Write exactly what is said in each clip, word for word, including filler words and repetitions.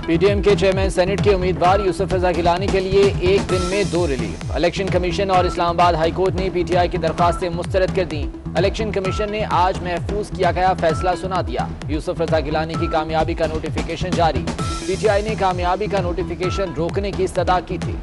PTM के chairman senate के उम्मीदवार यूसुफ रजा गिलानी के लिए एक दिन में दो रिलीफ। इलेक्शन कमीशन और इस्लामाबाद हाई कोर्ट ने पीटीआई की दरख्वास्तें मुस्तरद कर दी। इलेक्शन कमीशन ने आज महफूज किया गया फैसला सुना दिया। यूसुफ रजा गिलानी की कामयाबी का नोटिफिकेशन जारी। पीटीआई ने कामयाबी का नोटिफिकेशन रोकने की इस्तदा की थी।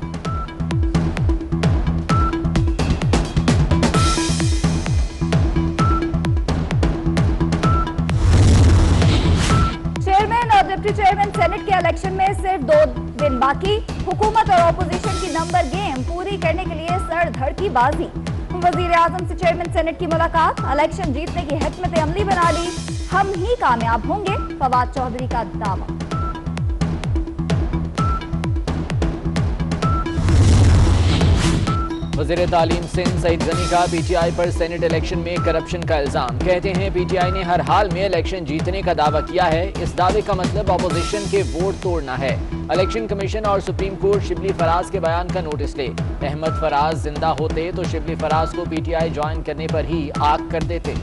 डिप्टी चेयरमैन सेनेट के इलेक्शन में सिर्फ दो दिन बाकी। हुकूमत और ऑपोजिशन की नंबर गेम पूरी करने के लिए सर धड़ की बाजी। वजीर आजम से चेयरमैन सेनेट की मुलाकात, इलेक्शन जीतने की हिकमत अमली बना ली। हम ही कामयाब होंगे, फवाद चौधरी का दावा। वज़ीर तालीम सिंध सईद गनी का पीटीआई पर सेनेट इलेक्शन में करप्शन का इल्जाम। कहते हैं पीटीआई ने हर हाल में इलेक्शन जीतने का दावा किया है। इस दावे का मतलब अपोजिशन के वोट तोड़ना है। इलेक्शन कमीशन और सुप्रीम कोर्ट शिबली फराज के बयान का नोटिस ले। अहमद फराज जिंदा होते तो शिबली फराज को पीटीआई ज्वाइन करने पर ही आग कर देते।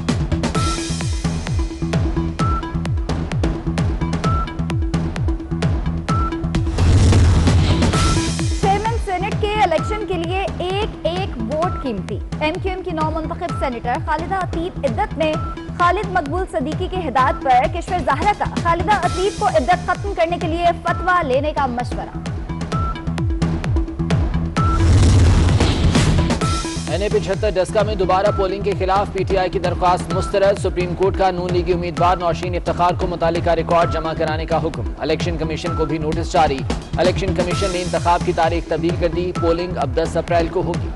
इलेक्शन के लिए एक एक वोट कीमती। एमक्यूएम की नौ मुंतखब सेनेटर खालिदा अतीब इद्दत ने खालिद मकबूल सदीकी की हिदायत पर किश्वर ज़हरा का खालिदा अतीब को इद्दत खत्म करने के लिए फतवा लेने का मशवरा। एनए पिछहत्तर डस्का में दोबारा पोलिंग के खिलाफ पीटीआई की दरख्वास्त मुस्तरद। सुप्रीम कोर्ट का नून लीगी उम्मीदवार नौशीन इफ्तिखार को मुतालिका रिकॉर्ड जमा कराने का हुक्म। इलेक्शन कमीशन को भी नोटिस जारी। इलेक्शन कमीशन ने इंतखाब की तारीख तब्दील कर दी। पोलिंग अब दस अप्रैल को होगी।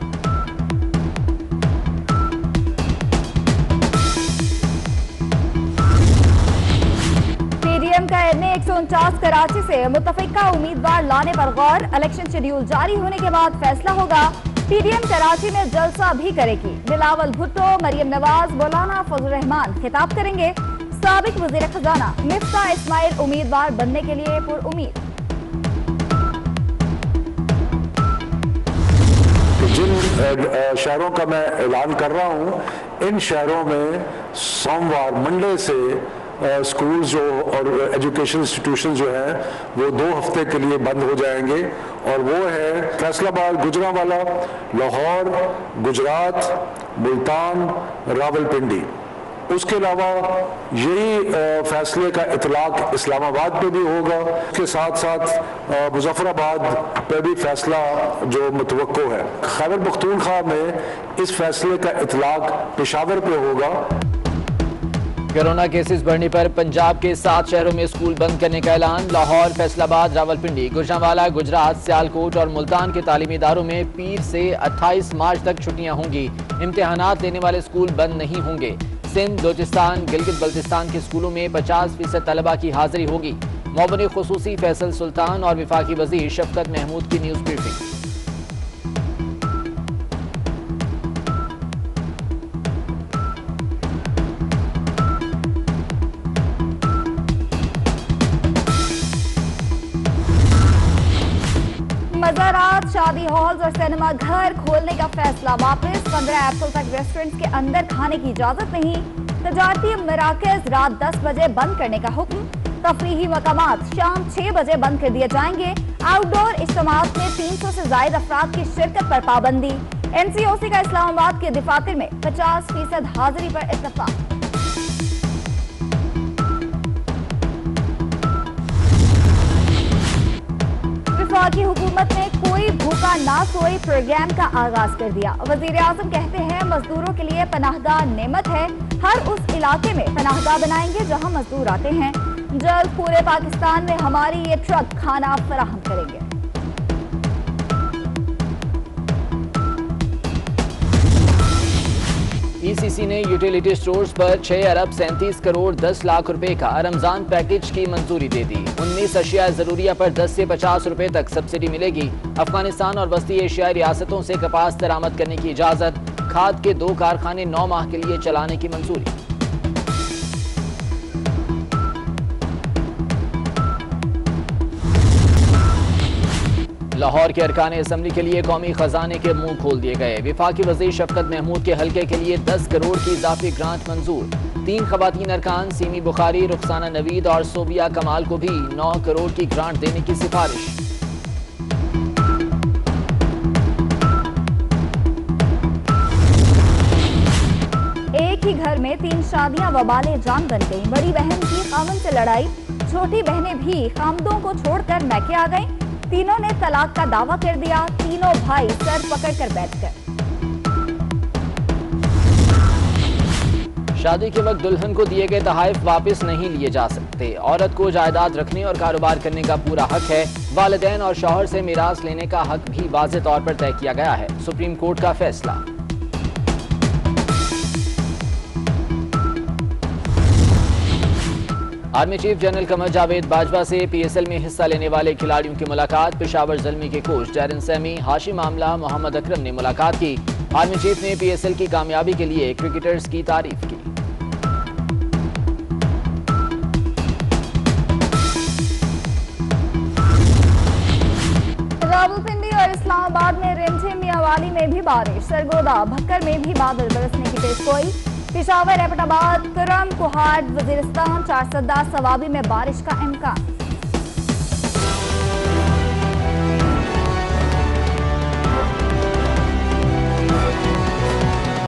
पीडीएम का एनए एक सौ उनचास कराची से मुतफिका उम्मीदवार लाने पर गौर। इलेक्शन शेड्यूल जारी होने के बाद फैसला होगा। पीडीएम कराची में जलसा भी करेगी। बिलावल भुट्टो, मरियम नवाज, मौलाना फजल रहमान खिताब करेंगे। साबिक वजीर खजाना मिफ्ता इस्माइल उम्मीदवार बनने के लिए पुरउम्मीद। जिन शहरों का मैं ऐलान कर रहा हूँ, इन शहरों में सोमवार मंडे से स्कूल जो और एजुकेशन इंस्टीट्यूशन जो हैं वो दो हफ्ते के लिए बंद हो जाएंगे, और वो है फैसलाबाद, गुजरांवाला, लाहौर, गुजरात, मुल्तान, रावलपिंडी। उसके अलावा यही फैसले का इतलाक इस्लामाबाद पे भी होगा। उसके साथ साथ मुजफ्फराबाद पे भी फैसला जो मुतवक्को है। खैबर पख्तूनख्वा में इस फैसले का इतलाक पेशावर पे होगा। कोरोना केसेस बढ़ने पर पंजाब के सात शहरों में स्कूल बंद करने का ऐलान। लाहौर, फैसलाबाद, रावलपिंडी, गुजरांवाला, गुजरात, सियालकोट और मुल्तान के तालीमी इदारों में पीर से अट्ठाईस मार्च तक छुट्टियां होंगी। इम्तिहानात लेने वाले स्कूल बंद नहीं होंगे। सिंध, बलूचिस्तान, गिलगित बल्तिस्तान के स्कूलों में पचास फीसद तलबा की हाजिरी होगी। मौबनी खुसूसी फैसल सुल्तान और विफाकी वजीर शफकत महमूद की न्यूज ब्रीफिंग। मज़ारात, शादी हॉल्स और सिनेमा घर खोलने का फैसला वापस। पंद्रह अप्रैल तक रेस्टोरेंट्स के अंदर खाने की इजाजत नहीं। तजारती मराकज रात दस बजे बंद करने का हुक्म। तफरीही मकामात शाम छह बजे बंद कर दिए जाएंगे। आउटडोर इज्तिमात में तीन सौ से ज्यादा अफराद की शिरकत पर पाबंदी। एनसीओसी का इस्लामाबाद के दफातर में पचास फीसद हाजिरी पर इत्तफाक। वफाकी हुकूमत ने कोई भूखा ना सोए प्रोग्राम का आगाज कर दिया। वजीर आजम कहते हैं मजदूरों के लिए पनाहगाह नेमत है। हर उस इलाके में पनाहगाह बनाएंगे जहां मजदूर आते हैं। जल्द पूरे पाकिस्तान में हमारी ये ट्रक खाना फराहम करेंगे। ईसीसी ने यूटिलिटी स्टोर्स पर छह अरब सैंतीस करोड़ दस लाख रुपए का रमजान पैकेज की मंजूरी दे दी। उन्नीस अशिया जरूरिया पर दस से पचास रुपए तक सब्सिडी मिलेगी। अफगानिस्तान और वस्ती एशियाई रियासतों से कपास दरामद करने की इजाजत। खाद के दो कारखाने नौ माह के लिए चलाने की मंजूरी। लाहौर के अरकान असम्बली के लिए कौमी खजाने के मुंह खोल दिए गए। विफाकी वजीर शफकत महमूद के हल्के के लिए दस करोड़ की इजाफी ग्रांट मंजूर। तीन खवातीन अरकान सीमी बुखारी, रुखसाना नवीद और सोबिया कमाल को भी नौ करोड़ की ग्रांट देने की सिफारिश। एक ही घर में तीन शादियां वबाले जान बन गई। बड़ी बहन की खामन से लड़ाई, छोटी बहनें भी खामदों को छोड़कर मैके आ गईं। तीनों ने तलाक का दावा कर दिया। तीनों भाई सर पकड़कर बैठ गए। शादी के वक्त दुल्हन को दिए गए तोहफे वापस नहीं लिए जा सकते। औरत को जायदाद रखने और कारोबार करने का पूरा हक है। वालिदैन और शौहर से मिरास लेने का हक भी वाज़ेह तौर पर तय किया गया है। सुप्रीम कोर्ट का फैसला। Army chief general Qamar Javed Bajwa से पीएसएल में हिस्सा लेने वाले खिलाड़ियों की मुलाकात। पेशावर ज़ल्मी के coach Darren Sammy, Hashim Amla, Mohammad Akram ने मुलाकात की। आर्मी चीफ ने पीएसएल की कामयाबी के लिए क्रिकेटर्स की तारीफ की। रावलपिंडी और इस्लामाबाद में रिमझिम, मियांवाली में भी बारिश। सरगोदा, भक्कर में भी बादल बरसने की पेशगोई। पेशावर, एबटाबाद, करम, कोहाट, वजीरिस्तान, चारसदा, सवाबी में बारिश का इम्कान।